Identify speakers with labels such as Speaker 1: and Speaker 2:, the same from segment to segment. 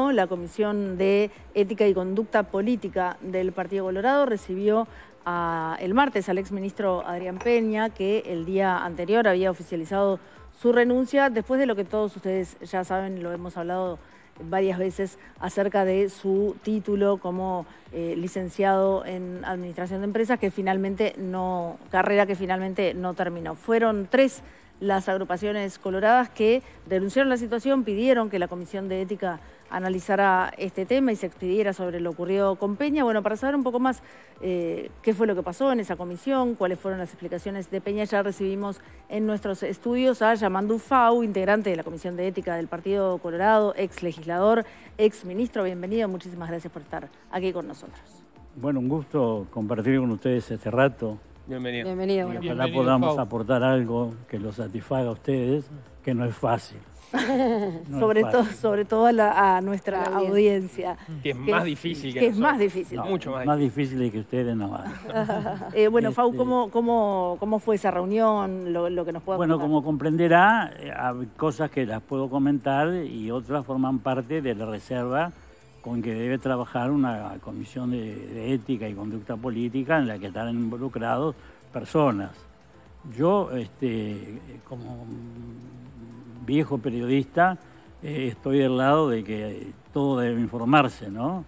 Speaker 1: Colorado, la Comisión de Ética y Conducta Política del Partido Colorado recibió el martes al exministro Adrián Peña, que el día anterior había oficializado su renuncia, después de lo que todos ustedes ya saben, lo hemos hablado varias veces, acerca de su título como licenciado en Administración de Empresas, carrera que finalmente no terminó. Fueron 3 las agrupaciones coloradas que denunciaron la situación, pidieron que la Comisión de Ética analizara este tema y se expidiera sobre lo ocurrido con Peña. Bueno, para saber un poco más qué fue lo que pasó en esa comisión, cuáles fueron las explicaciones de Peña, ya recibimos en nuestros estudios a Yamandu Fau, integrante de la Comisión de Ética del Partido Colorado, ex legislador, ex ministro. Bienvenido, muchísimas gracias por estar aquí con nosotros.
Speaker 2: Bueno, un gusto compartir con ustedes este rato.
Speaker 3: Bienvenido.
Speaker 1: Bienvenido.
Speaker 2: Y ojalá podamos aportar algo que los satisfaga a ustedes, que no es fácil. No
Speaker 1: sobre todo a nuestra audiencia.
Speaker 3: Que es más difícil que
Speaker 1: es más difícil.
Speaker 2: No,
Speaker 3: mucho
Speaker 2: más difícil que ustedes no van.
Speaker 1: Bueno, Fau, ¿cómo fue esa reunión? Lo que nos pueda
Speaker 2: Bueno,
Speaker 1: contar.
Speaker 2: como comprenderá, hay cosas que las puedo comentar y otras forman parte de la reserva con que debe trabajar una comisión de ética y conducta política en la que están involucrados personas. Yo, como viejo periodista, estoy del lado de que todo debe informarse, ¿no?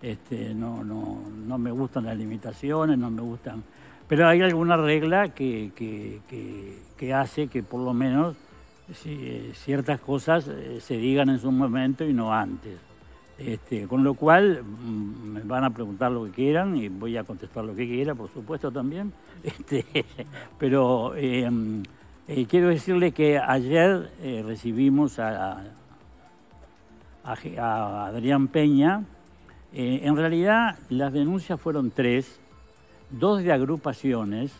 Speaker 2: No me gustan las limitaciones, no me gustan... Pero hay alguna regla que hace que por lo menos ciertas cosas se digan en su momento y no antes. Con lo cual me van a preguntar lo que quieran y voy a contestar lo que quiera, por supuesto también. Pero quiero decirle que ayer recibimos a Adrián Peña. En realidad las denuncias fueron 3, 2 de agrupaciones,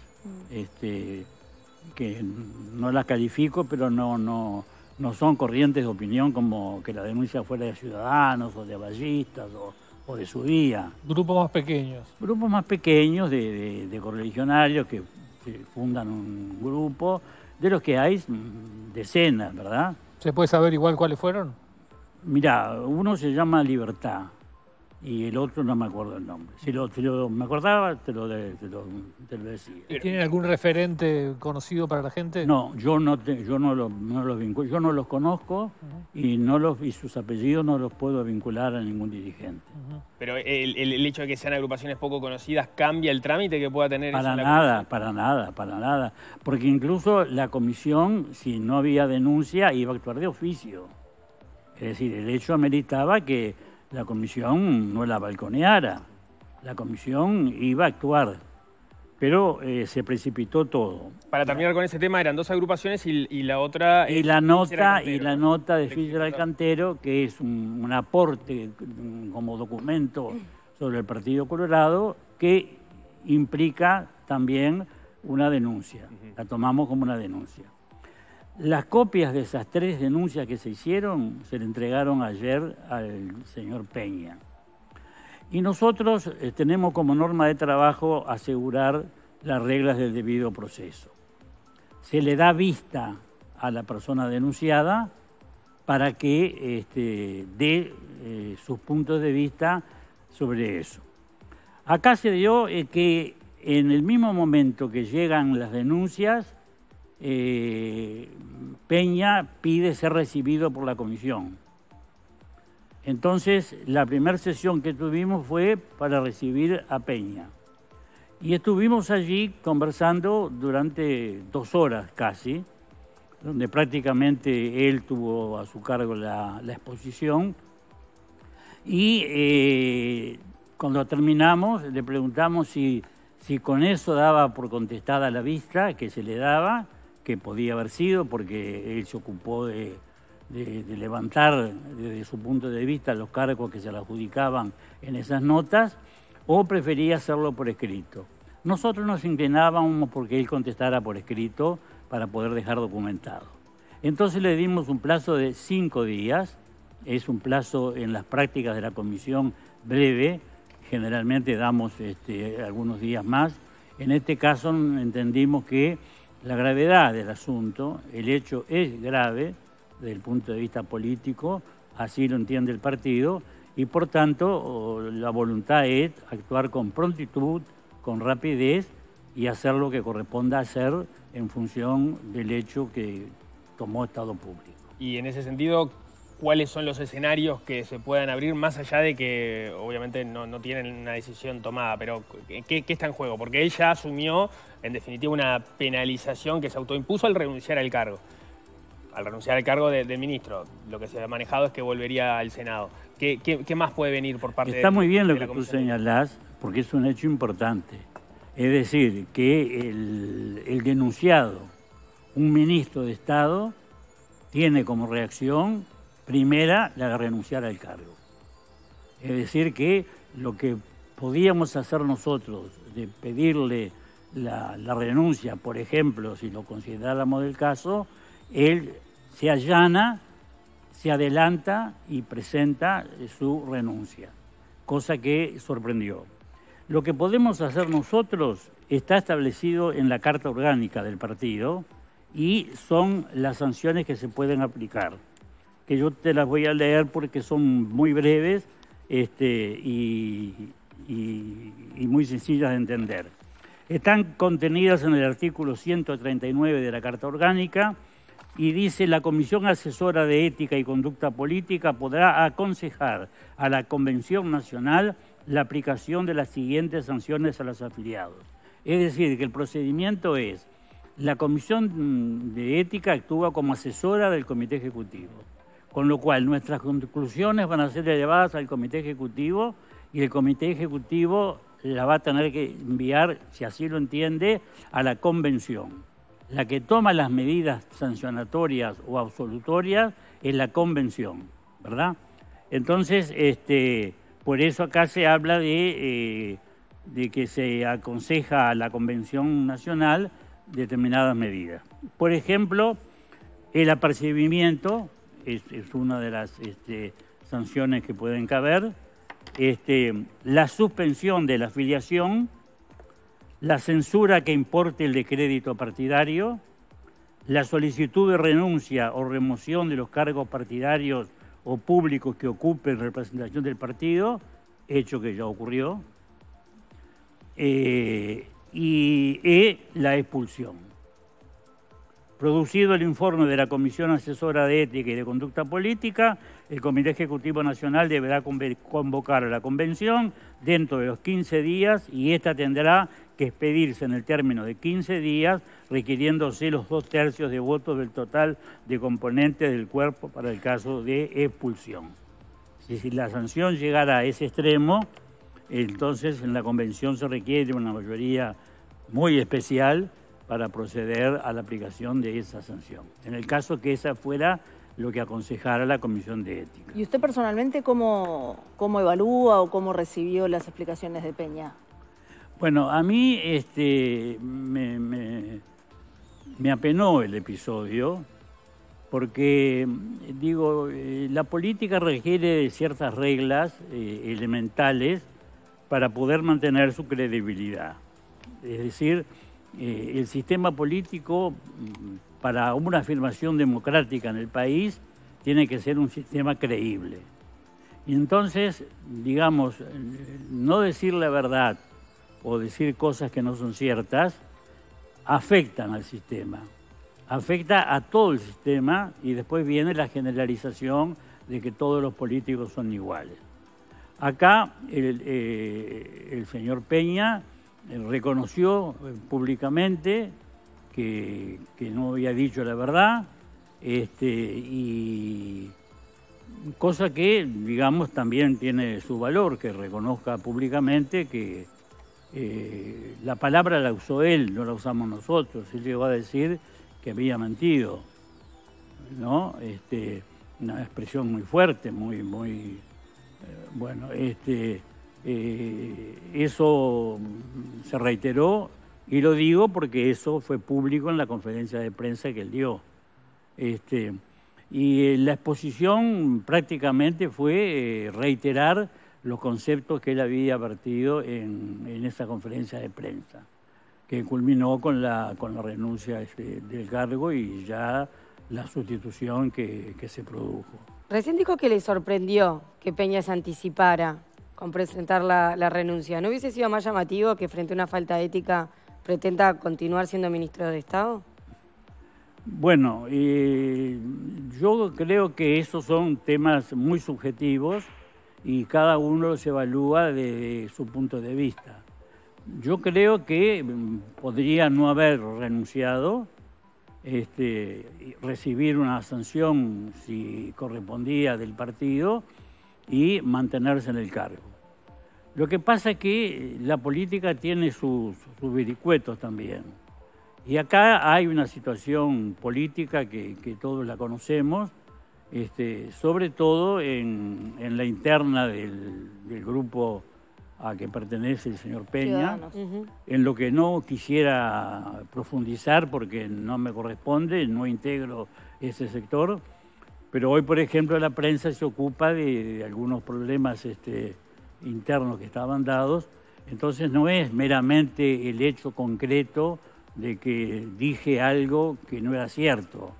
Speaker 2: que no las califico, pero no son corrientes de opinión como que la denuncia fuera de Ciudadanos o de Avallistas o de su día.
Speaker 4: Grupos más pequeños.
Speaker 2: Grupos más pequeños de correligionarios que fundan un grupo, de los que hay decenas, ¿verdad?
Speaker 4: ¿Se puede saber igual cuáles fueron?
Speaker 2: Mirá, uno se llama Libertad y el otro no me acuerdo el nombre. Si me acordaba, te lo decía.
Speaker 4: ¿Tienen algún referente conocido para la gente?
Speaker 2: No, yo no los vinculo, yo no los conozco y sus apellidos no los puedo vincular a ningún dirigente.
Speaker 3: Pero el hecho de que sean agrupaciones poco conocidas cambia el trámite que pueda tener
Speaker 2: para nada. Porque incluso la comisión, si no había denuncia, iba a actuar de oficio. Es decir, el hecho ameritaba que la comisión no la balconeara. La comisión iba a actuar, pero se precipitó todo.
Speaker 3: Para terminar con ese tema, eran 2 agrupaciones y la otra...
Speaker 2: Y la nota de Fitzgerald Cantero, que es un aporte como documento sobre el Partido Colorado, que implica también una denuncia. La tomamos como una denuncia. Las copias de esas 3 denuncias que se hicieron se le entregaron ayer al señor Peña. Y nosotros tenemos como norma de trabajo asegurar las reglas del debido proceso. Se le da vista a la persona denunciada para que dé sus puntos de vista sobre eso. Acá se dio que en el mismo momento que llegan las denuncias, Peña pide ser recibido por la comisión. Entonces, la primera sesión que tuvimos fue para recibir a Peña. Y estuvimos allí conversando durante 2 horas casi, donde prácticamente él tuvo a su cargo la exposición. Y cuando terminamos, le preguntamos si con eso daba por contestada la vista que se le daba, que podía haber sido, porque él se ocupó de levantar desde su punto de vista los cargos que se le adjudicaban en esas notas, o prefería hacerlo por escrito. Nosotros nos inclinábamos porque él contestara por escrito para poder dejar documentado. Entonces le dimos un plazo de 5 días, es un plazo en las prácticas de la comisión breve, generalmente damos algunos días más. En este caso entendimos que la gravedad del asunto, el hecho es grave desde el punto de vista político, así lo entiende el partido, y por tanto la voluntad es actuar con prontitud, con rapidez y hacer lo que corresponda hacer en función del hecho que tomó Estado Público.
Speaker 3: Y en ese sentido, ¿cuáles son los escenarios que se puedan abrir, más allá de que obviamente no tienen una decisión tomada, pero ¿qué está en juego? Porque él ya asumió, en definitiva, una penalización que se autoimpuso al renunciar al cargo. Al renunciar al cargo del ministro, lo que se ha manejado es que volvería al Senado. ¿Qué más puede venir por parte de
Speaker 2: Está muy bien lo
Speaker 3: la
Speaker 2: que tú
Speaker 3: Comisión?
Speaker 2: señalás, porque es un hecho importante. Es decir, que el denunciado, un ministro de Estado, tiene como reacción primera la de renunciar al cargo. Es decir, que lo que podíamos hacer nosotros de pedirle la renuncia, por ejemplo, si lo consideráramos del caso, él se allana, se adelanta y presenta su renuncia, cosa que sorprendió. Lo que podemos hacer nosotros está establecido en la Carta Orgánica del partido y son las sanciones que se pueden aplicar, que yo te las voy a leer porque son muy breves y muy sencillas de entender. Están contenidas en el artículo 139 de la Carta Orgánica y dice: la Comisión Asesora de Ética y Conducta Política podrá aconsejar a la Convención Nacional la aplicación de las siguientes sanciones a los afiliados. Es decir, que el procedimiento es: la Comisión de Ética actúa como asesora del Comité Ejecutivo, con lo cual nuestras conclusiones van a ser llevadas al Comité Ejecutivo y el Comité Ejecutivo la va a tener que enviar, si así lo entiende, a la Convención. La que toma las medidas sancionatorias o absolutorias es la Convención, ¿verdad? Entonces, por eso acá se habla de que se aconseja a la Convención Nacional determinadas medidas. Por ejemplo, el apercibimiento es una de las sanciones que pueden caber, la suspensión de la afiliación, la censura que importe el descrédito partidario, la solicitud de renuncia o remoción de los cargos partidarios o públicos que ocupen representación del partido, hecho que ya ocurrió, y la expulsión. Producido el informe de la Comisión Asesora de Ética y de Conducta Política, el Comité Ejecutivo Nacional deberá convocar a la Convención dentro de los 15 días y esta tendrá que expedirse en el término de 15 días, requiriéndose los 2/3 de votos del total de componentes del cuerpo para el caso de expulsión. Si la sanción llegara a ese extremo, entonces en la Convención se requiere una mayoría muy especial para proceder a la aplicación de esa sanción, en el caso que esa fuera lo que aconsejara la Comisión de Ética.
Speaker 1: ¿Y usted personalmente cómo evalúa o cómo recibió las explicaciones de Peña?
Speaker 2: Bueno, a mí me apenó el episodio porque, digo, la política requiere de ciertas reglas elementales para poder mantener su credibilidad. Es decir, el sistema político, para una afirmación democrática en el país, tiene que ser un sistema creíble. Y entonces, digamos, no decir la verdad o decir cosas que no son ciertas, afectan al sistema. Afecta a todo el sistema y después viene la generalización de que todos los políticos son iguales. Acá el señor Peña reconoció públicamente que no había dicho la verdad, y cosa que, digamos, también tiene su valor, que reconozca públicamente que la palabra la usó él, no la usamos nosotros. Él llegó a decir que había mentido, ¿no? Una expresión muy fuerte, muy bueno, eso se reiteró y lo digo porque eso fue público en la conferencia de prensa que él dio. Y la exposición prácticamente fue reiterar los conceptos que él había vertido en esa conferencia de prensa, que culminó con la renuncia del cargo y ya la sustitución que se produjo.
Speaker 5: Recién dijo que le sorprendió que Peña se anticipara con presentar la renuncia. ¿No hubiese sido más llamativo que frente a una falta ética pretenda continuar siendo ministro de Estado?
Speaker 2: Bueno, yo creo que esos son temas muy subjetivos y cada uno los evalúa desde su punto de vista. Yo creo que podría no haber renunciado, recibir una sanción si correspondía del partido y mantenerse en el cargo. Lo que pasa es que la política tiene sus vericuetos también. Y acá hay una situación política que todos la conocemos, sobre todo en la interna del grupo a que pertenece el señor Peña, en lo que no quisiera profundizar porque no me corresponde, no integro ese sector, pero hoy, por ejemplo, la prensa se ocupa de algunos problemas internos que estaban dados, entonces no es meramente el hecho concreto de que dije algo que no era cierto.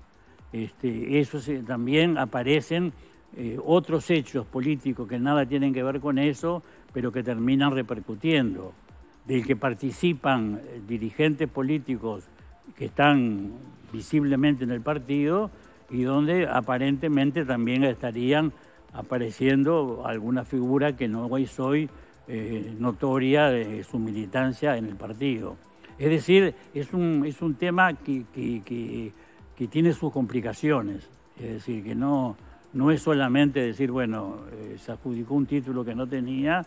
Speaker 2: También aparecen otros hechos políticos que nada tienen que ver con eso, pero que terminan repercutiendo, del que participan dirigentes políticos que están visiblemente en el partido y donde aparentemente también estarían apareciendo alguna figura que no hoy soy notoria de su militancia en el partido. Es decir, es un tema que tiene sus complicaciones, es decir, que no es solamente decir, bueno, se adjudicó un título que no tenía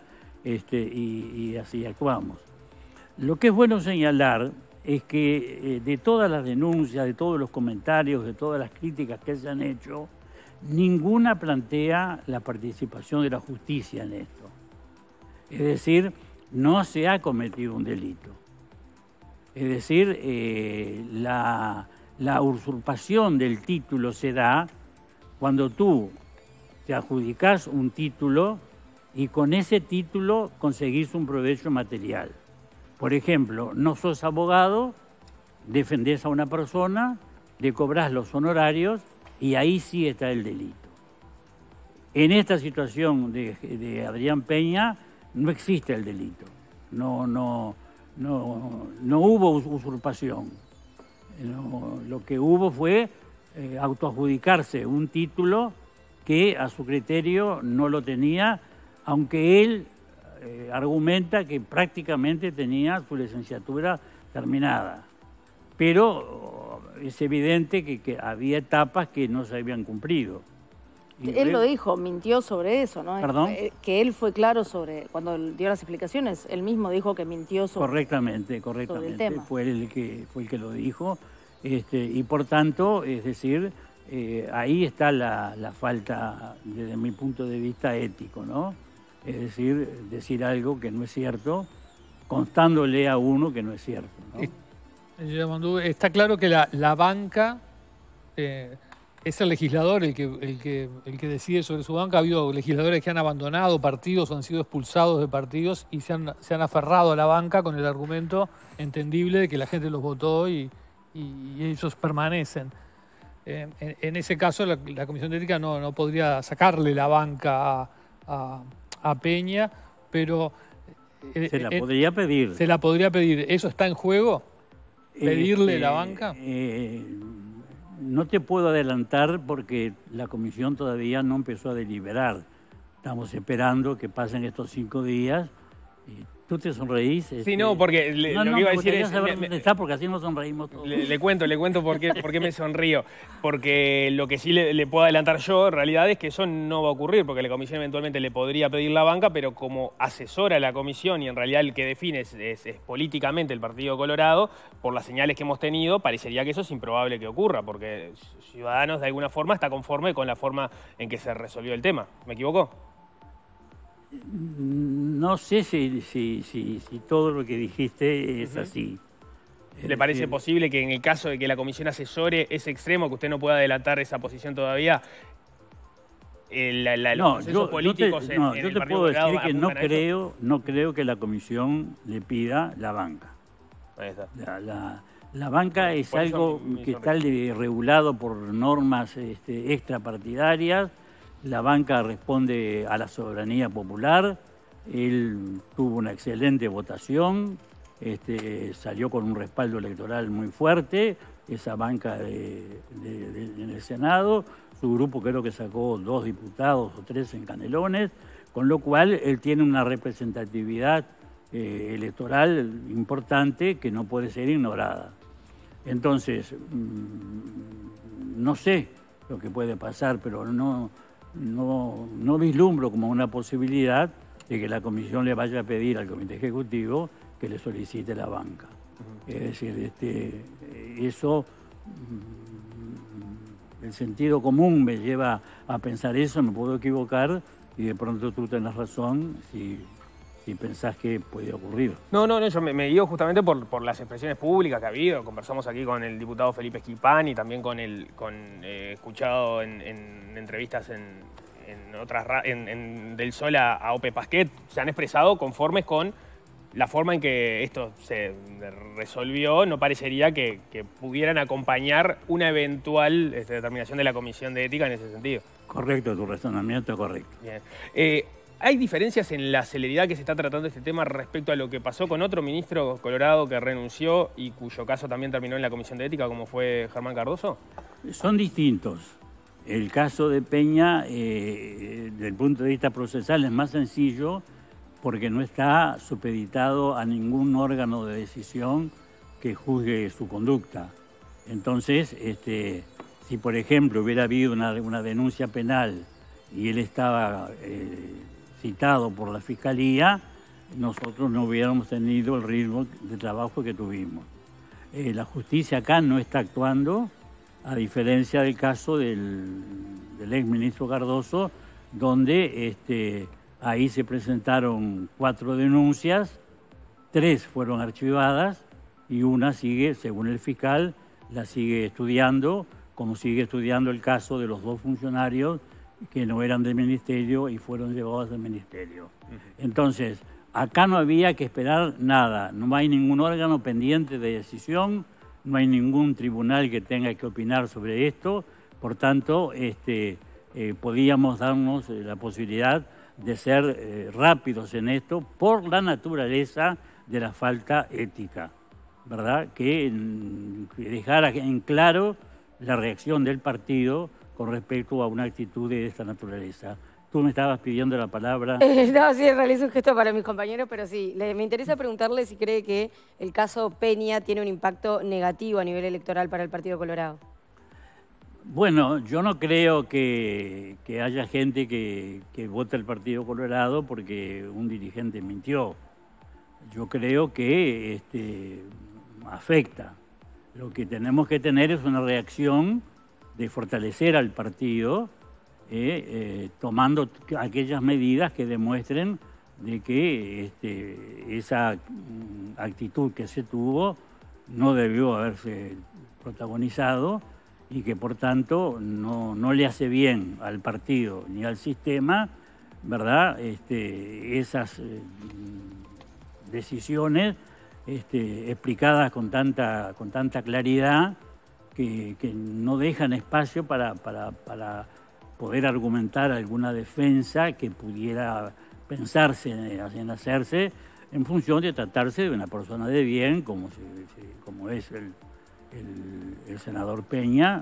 Speaker 2: y así actuamos. Lo que es bueno señalar es que de todas las denuncias, de todos los comentarios, de todas las críticas que se han hecho, ninguna plantea la participación de la justicia en esto. Es decir, no se ha cometido un delito. Es decir, la usurpación del título se da cuando tú te adjudicás un título y con ese título conseguís un provecho material. Por ejemplo, no sos abogado, defendés a una persona, le cobrás los honorarios y ahí sí está el delito. En esta situación de Adrián Peña no existe el delito, no hubo usurpación. Lo que hubo fue autoadjudicarse un título que a su criterio no lo tenía, aunque él argumenta que prácticamente tenía su licenciatura terminada. Pero es evidente que había etapas que no se habían cumplido.
Speaker 1: Él lo dijo, mintió sobre eso, ¿no?
Speaker 2: ¿Perdón?
Speaker 1: Que él fue claro cuando dio las explicaciones, él mismo dijo que mintió sobre el tema.
Speaker 2: Fue el que lo dijo, y por tanto, es decir, ahí está la falta, desde mi punto de vista, ético, ¿no? Es decir algo que no es cierto, constándole a uno que no es cierto, ¿no?
Speaker 4: Está claro que la banca es el legislador el que decide sobre su banca. Ha habido legisladores que han abandonado partidos o han sido expulsados de partidos y se han aferrado a la banca con el argumento entendible de que la gente los votó y ellos permanecen. En ese caso, la Comisión de Ética no podría sacarle la banca a Peña, pero...
Speaker 2: se la podría pedir.
Speaker 4: ¿Se la podría pedir? ¿Eso está en juego? ¿Pedirle la banca?
Speaker 2: No te puedo adelantar porque la comisión todavía no empezó a deliberar. Estamos esperando que pasen estos 5 días. ¿Tú te sonreís?
Speaker 3: Sí, no, porque lo que iba a decir es...
Speaker 2: saber dónde está, porque así nos sonreímos todos.
Speaker 3: Le cuento por qué me sonrío. Porque lo que sí le puedo adelantar yo, en realidad, es que eso no va a ocurrir, porque la comisión eventualmente le podría pedir la banca, pero como asesora la comisión y en realidad el que define es políticamente el Partido Colorado, por las señales que hemos tenido, parecería que eso es improbable que ocurra, porque Ciudadanos de alguna forma está conforme con la forma en que se resolvió el tema. ¿Me equivoco?
Speaker 2: No sé si todo lo que dijiste es así.
Speaker 3: ¿Le parece posible que en el caso de que la comisión asesore ese extremo, que usted no pueda adelantar esa posición todavía, los procesos políticos en el Partido Colorado?
Speaker 2: Yo te puedo decir que no creo que la comisión le pida la banca.
Speaker 3: Ahí está.
Speaker 2: La banca es algo que está regulado por normas extrapartidarias. la banca responde a la soberanía popular, él tuvo una excelente votación, salió con un respaldo electoral muy fuerte, esa banca en el Senado, su grupo creo que sacó 2 diputados o 3 en Canelones, con lo cual él tiene una representatividad electoral importante que no puede ser ignorada. Entonces, no sé lo que puede pasar, pero no vislumbro como una posibilidad de que la Comisión le vaya a pedir al Comité Ejecutivo que le solicite la banca. Es decir, eso, el sentido común me lleva a pensar eso, me puedo equivocar y de pronto tú tenés razón si pensás que puede ocurrir.
Speaker 3: No, yo me guío justamente por las expresiones públicas que ha habido. Conversamos aquí con el diputado Felipe Esquipán y también escuchado en entrevistas en del Sol a Ope Pasquet. Se han expresado conformes con la forma en que esto se resolvió. No parecería que pudieran acompañar una eventual determinación de la Comisión de Ética en ese sentido.
Speaker 2: Correcto, tu razonamiento es correcto.
Speaker 3: Bien. ¿Hay diferencias en la celeridad que se está tratando este tema respecto a lo que pasó con otro ministro colorado que renunció y cuyo caso también terminó en la Comisión de Ética, como fue Germán Cardoso?
Speaker 2: Son distintos. El caso de Peña, desde el punto de vista procesal, es más sencillo porque no está supeditado a ningún órgano de decisión que juzgue su conducta. Entonces, si por ejemplo hubiera habido una denuncia penal y él estaba citado por la Fiscalía, nosotros no hubiéramos tenido el ritmo de trabajo que tuvimos. La justicia acá no está actuando, a diferencia del caso del exministro Cardoso, donde ahí se presentaron 4 denuncias, 3 fueron archivadas y una sigue, según el fiscal, la sigue estudiando, como sigue estudiando el caso de los 2 funcionarios que no eran del ministerio y fueron llevados al ministerio. Entonces, acá no había que esperar nada, no hay ningún órgano pendiente de decisión, no hay ningún tribunal que tenga que opinar sobre esto, por tanto, podíamos darnos la posibilidad de ser rápidos en esto por la naturaleza de la falta ética, ¿verdad? Que dejara en claro la reacción del partido con respecto a una actitud de esta naturaleza. Tú me estabas pidiendo la palabra.
Speaker 5: No, sí, realicé un gesto para mis compañeros, pero sí, me interesa preguntarle si cree que el caso Peña tiene un impacto negativo a nivel electoral para el Partido Colorado.
Speaker 2: Bueno, yo no creo que haya gente que vote al Partido Colorado porque un dirigente mintió. Yo creo que afecta. Lo que tenemos que tener es una reacción de fortalecer al partido, tomando aquellas medidas que demuestren de que esa actitud que se tuvo no debió haberse protagonizado y que por tanto no le hace bien al partido ni al sistema, ¿verdad? Esas decisiones explicadas con tanta claridad que no dejan espacio para poder argumentar alguna defensa que pudiera pensarse en hacerse en función de tratarse de una persona de bien, como es el senador Peña,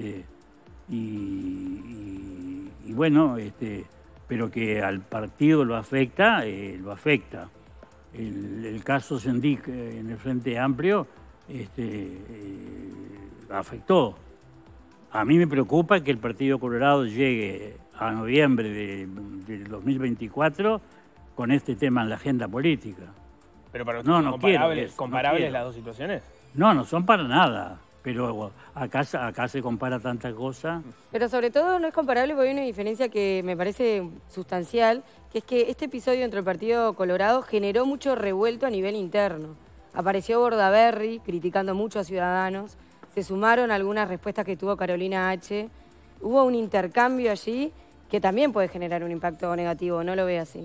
Speaker 2: y bueno, pero que al partido lo afecta, lo afecta. El caso Sendic en el Frente Amplio afectó. A mí me preocupa que el Partido Colorado llegue a noviembre del 2024 con este tema en la agenda política.
Speaker 3: ¿Pero para usted son comparables las dos situaciones?
Speaker 2: No son para nada, pero acá se compara tanta cosa.
Speaker 5: Pero sobre todo no es comparable porque hay una diferencia que me parece sustancial, que es que este episodio entre el Partido Colorado generó mucho revuelto a nivel interno. Apareció Bordaberry criticando mucho a Ciudadanos, se sumaron algunas respuestas que tuvo Carolina H. Hubo un intercambio allí que también puede generar un impacto negativo, ¿no lo ve así?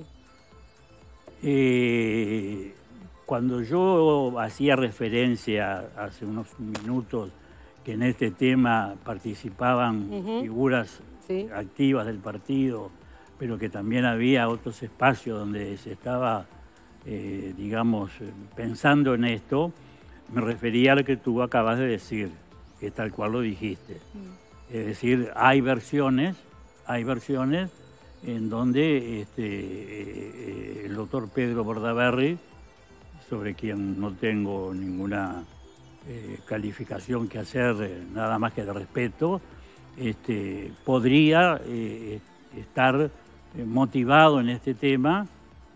Speaker 2: Cuando yo hacía referencia hace unos minutos que en este tema participaban figuras
Speaker 5: Sí.
Speaker 2: activas del partido, pero que también había otros espacios donde se estaba, digamos, pensando en esto, me refería a lo que tú acabas de decir, que tal cual lo dijiste. Es decir, hay versiones en donde el doctor Pedro Bordaberry, sobre quien no tengo ninguna calificación que hacer, nada más que de respeto, podría estar motivado en este tema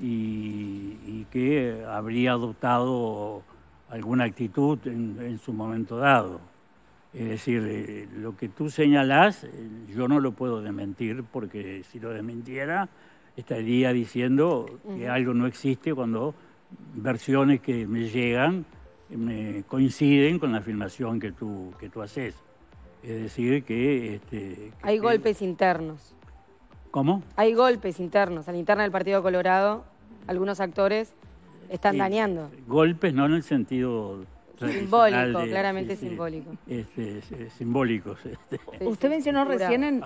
Speaker 2: y que habría adoptado alguna actitud en su momento dado. Es decir, lo que tú señalás, yo no lo puedo desmentir, porque si lo desmintiera, estaría diciendo que algo no existe cuando versiones que me llegan me coinciden con la afirmación que tú haces. Es decir, que
Speaker 5: hay golpes internos.
Speaker 2: ¿Cómo?
Speaker 5: Hay golpes internos. A la interna del Partido Colorado, algunos actores están dañando.
Speaker 2: Golpes no en el sentido
Speaker 5: simbólico, claramente simbólico.
Speaker 2: Simbólicos.
Speaker 1: Usted mencionó recién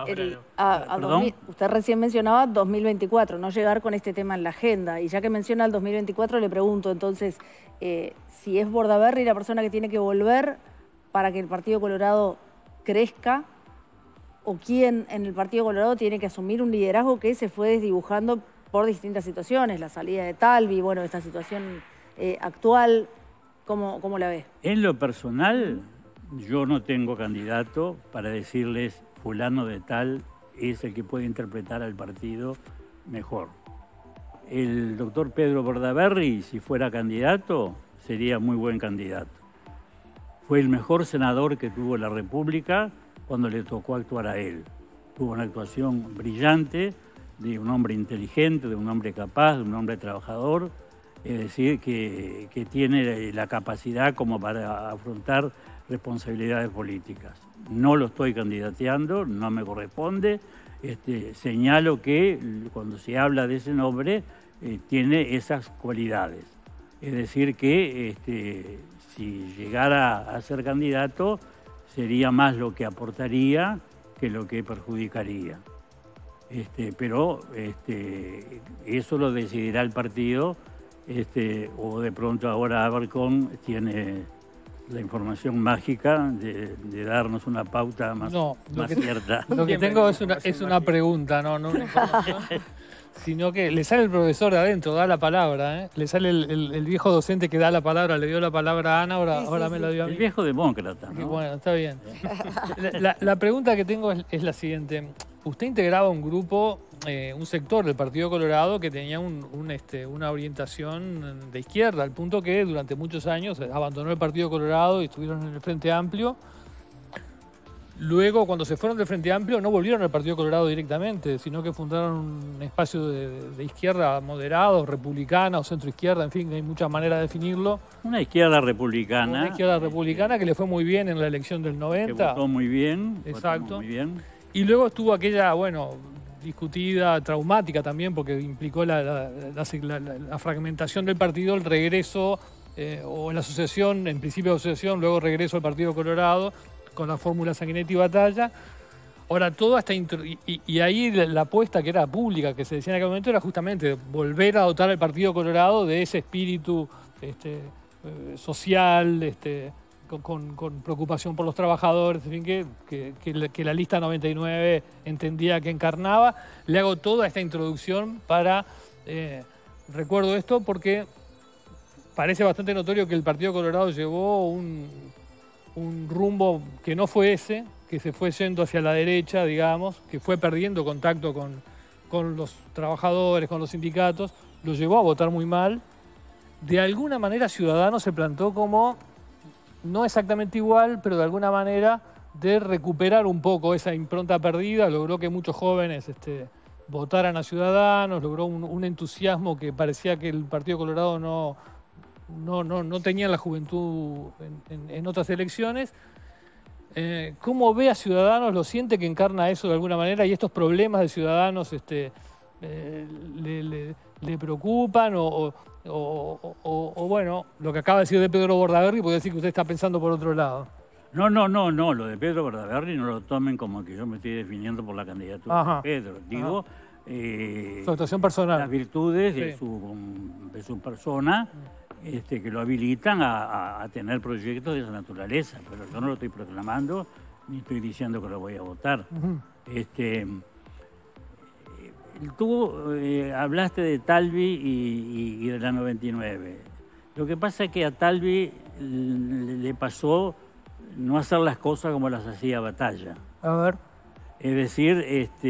Speaker 1: usted recién mencionaba 2024, no llegar con este tema en la agenda. Y ya que menciona el 2024, le pregunto entonces si es Bordaberry la persona que tiene que volver para que el Partido Colorado crezca, o quién en el Partido Colorado tiene que asumir un liderazgo que se fue desdibujando por distintas situaciones, la salida de Talvi, bueno, esta situación actual. ¿Cómo la ves?
Speaker 2: En lo personal, yo no tengo candidato para decirles fulano de tal es el que puede interpretar al partido mejor. El doctor Pedro Bordaberry, si fuera candidato, sería muy buen candidato. Fue el mejor senador que tuvo la República cuando le tocó actuar a él. Tuvo una actuación brillante, de un hombre inteligente, de un hombre capaz, de un hombre trabajador. Es decir, que tiene la capacidad como para afrontar responsabilidades políticas. No lo estoy candidateando, no me corresponde. Señalo que cuando se habla de ese nombre tiene esas cualidades. Es decir, que si llegara a ser candidato sería más lo que aportaría que lo que perjudicaría. Pero eso lo decidirá el partido. O de pronto ahora Abercón tiene la información mágica de darnos una pauta más cierta.
Speaker 4: Lo que tengo es una pregunta, no una información, sino que le sale el profesor de adentro, da la palabra, le sale el viejo docente que da la palabra, le dio la palabra a Ana, ahora me la dio a mí.
Speaker 2: El viejo demócrata, ¿no?
Speaker 4: Bueno, está bien. La pregunta que tengo es la siguiente. Usted integraba un grupo, un sector del Partido Colorado que tenía una orientación de izquierda, al punto que durante muchos años abandonó el Partido Colorado y estuvieron en el Frente Amplio. Luego, cuando se fueron del Frente Amplio, no volvieron al Partido Colorado directamente, sino que fundaron un espacio de izquierda moderado, republicana o centroizquierda, en fin, hay muchas maneras de definirlo.
Speaker 2: Una izquierda republicana.
Speaker 4: Una izquierda republicana que le fue muy bien en la elección del 90.
Speaker 2: Que votó muy bien.
Speaker 4: Exacto.
Speaker 2: Muy bien.
Speaker 4: Y luego estuvo aquella, discutida, traumática también, porque implicó la fragmentación del partido, el regreso, o la asociación, en principio asociación, luego regreso al Partido Colorado, con la fórmula Sanguinetti y Batalla. Ahora, todo hasta y ahí la apuesta que era pública, que se decía en aquel momento, era justamente volver a dotar al Partido Colorado de ese espíritu social, con preocupación por los trabajadores, en fin, que la lista 99 entendía que encarnaba. Le hago toda esta introducción para... recuerdo esto porque parece bastante notorio que el Partido Colorado llevó un rumbo que no fue ese, que se fue yendo hacia la derecha, digamos, que fue perdiendo contacto con los trabajadores, con los sindicatos, lo llevó a votar muy mal. De alguna manera Ciudadanos se plantó como... no exactamente igual, pero de alguna manera de recuperar un poco esa impronta perdida. Logró que muchos jóvenes votaran a Ciudadanos, logró un entusiasmo que parecía que el Partido Colorado no tenía la juventud en otras elecciones. ¿Cómo ve a Ciudadanos? ¿Lo siente que encarna eso de alguna manera? ¿Y estos problemas de Ciudadanos le preocupan? O bueno, lo que acaba de decir de Pedro Bordaberry, puede decir que usted está pensando por otro lado.
Speaker 2: No, lo de Pedro Bordaberry no lo tomen como que yo me estoy definiendo por la candidatura
Speaker 4: Ajá.
Speaker 2: de Pedro. Digo,
Speaker 4: Su actuación personal.
Speaker 2: las virtudes
Speaker 4: Sí.
Speaker 2: de su persona que lo habilitan a tener proyectos de esa naturaleza. Pero yo no lo estoy proclamando ni estoy diciendo que lo voy a votar. Tú hablaste de Talvi y de la 99. Lo que pasa es que a Talvi le pasó no hacer las cosas como las hacía Batalla.
Speaker 4: A ver.
Speaker 2: Es decir,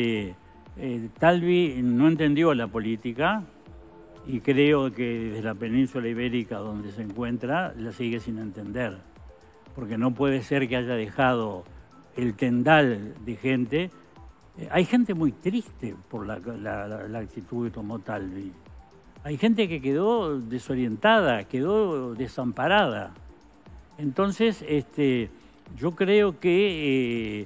Speaker 2: Talvi no entendió la política y creo que desde la península ibérica donde se encuentra la sigue sin entender. Porque no puede ser que haya dejado el tendal de gente. Hay gente muy triste por la actitud que tomó Talvi. Hay gente que quedó desorientada, quedó desamparada. Entonces, yo creo que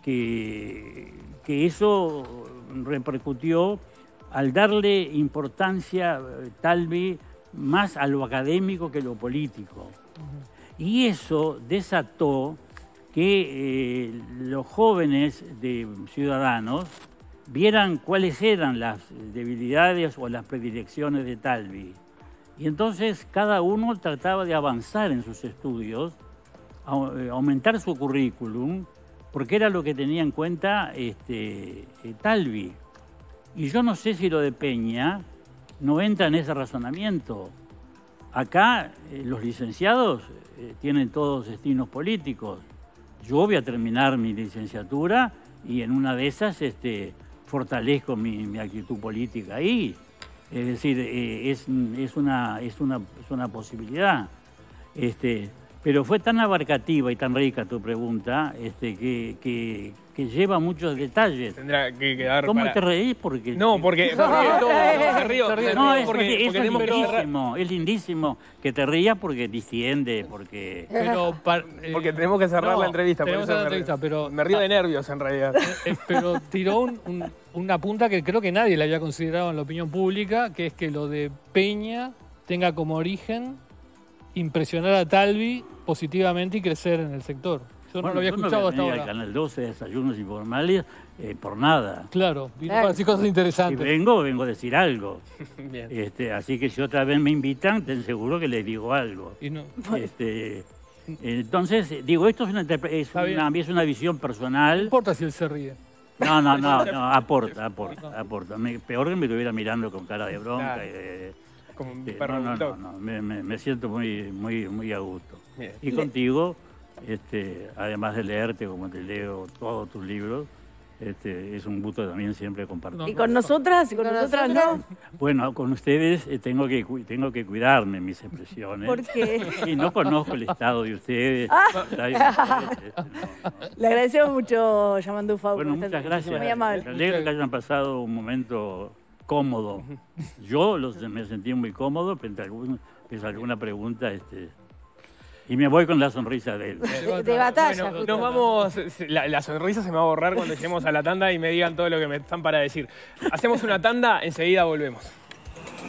Speaker 2: eso repercutió al darle importancia Talvi más a lo académico que a lo político. Y eso desató que los jóvenes de Ciudadanos vieran cuáles eran las debilidades o las predilecciones de Talvi. Y entonces cada uno trataba de avanzar en sus estudios, aumentar su currículum, porque era lo que tenía en cuenta Talvi. Y yo no sé si lo de Peña no entra en ese razonamiento. Acá los licenciados tienen todos destinos políticos. Yo voy a terminar mi licenciatura y en una de esas fortalezco mi actitud política ahí. Es decir, es una posibilidad. Pero fue tan abarcativa y tan rica tu pregunta que lleva muchos detalles.
Speaker 3: Tendrá que quedar
Speaker 2: ¿Cómo
Speaker 3: para...
Speaker 2: te reís? Porque
Speaker 3: No, porque... me río.
Speaker 2: No, es
Speaker 3: porque tenemos que cerrar.
Speaker 2: lindísimo, es lindísimo que te rías porque distiende, porque...
Speaker 3: Porque tenemos que cerrar
Speaker 4: no,
Speaker 3: la entrevista. por
Speaker 4: tenemos
Speaker 3: eso
Speaker 4: la
Speaker 3: me
Speaker 4: entrevista,
Speaker 3: río.
Speaker 4: pero-
Speaker 3: Me río de nervios, en realidad.
Speaker 4: Pero tiró una punta que creo que nadie le había considerado en la opinión pública, que es que lo de Peña tenga como origen impresionar a Talvi positivamente y crecer en el sector. Yo no lo había escuchado hasta
Speaker 2: al
Speaker 4: ahora.
Speaker 2: Canal 12 de Desayunos Informales por nada.
Speaker 4: Claro, vino
Speaker 5: Claro.
Speaker 4: para decir cosas
Speaker 2: Si
Speaker 4: interesantes.
Speaker 2: vengo a decir algo.
Speaker 3: Bien.
Speaker 2: Así que si otra vez me invitan, ten seguro que les digo algo.
Speaker 4: Y no,
Speaker 2: Entonces, digo, esto es
Speaker 4: bien.
Speaker 2: es una visión
Speaker 4: no
Speaker 2: personal.
Speaker 4: importa si él se ríe.
Speaker 2: No, aporta. Peor que me estuviera mirando con cara de bronca.
Speaker 3: Claro. Como un perro
Speaker 2: No,
Speaker 3: bulldog.
Speaker 2: me siento muy a gusto.
Speaker 3: Bien.
Speaker 2: Y contigo, además de leerte como te leo todos tus libros, es un gusto también siempre compartir.
Speaker 4: No.
Speaker 1: ¿Y con nosotras? ¿Y con nosotras no?
Speaker 2: Bueno, con ustedes tengo que cuidarme mis expresiones.
Speaker 1: ¿Por qué?
Speaker 2: Y no conozco el estado de ustedes.
Speaker 1: Le agradecemos mucho, Yamandu Fau.
Speaker 2: Bueno,
Speaker 1: por esta
Speaker 2: muchas gracias.
Speaker 1: Muy amable.
Speaker 2: Me alegro que hayan pasado un momento cómodo. Yo me sentí muy cómodo frente a alguna pregunta. Y me voy con la sonrisa de él.
Speaker 5: De batalla.
Speaker 3: Bueno,
Speaker 5: justo.
Speaker 3: nos vamos. La sonrisa se me va a borrar cuando lleguemos a la tanda y me digan todo lo que me están para decir. Hacemos una tanda, enseguida volvemos.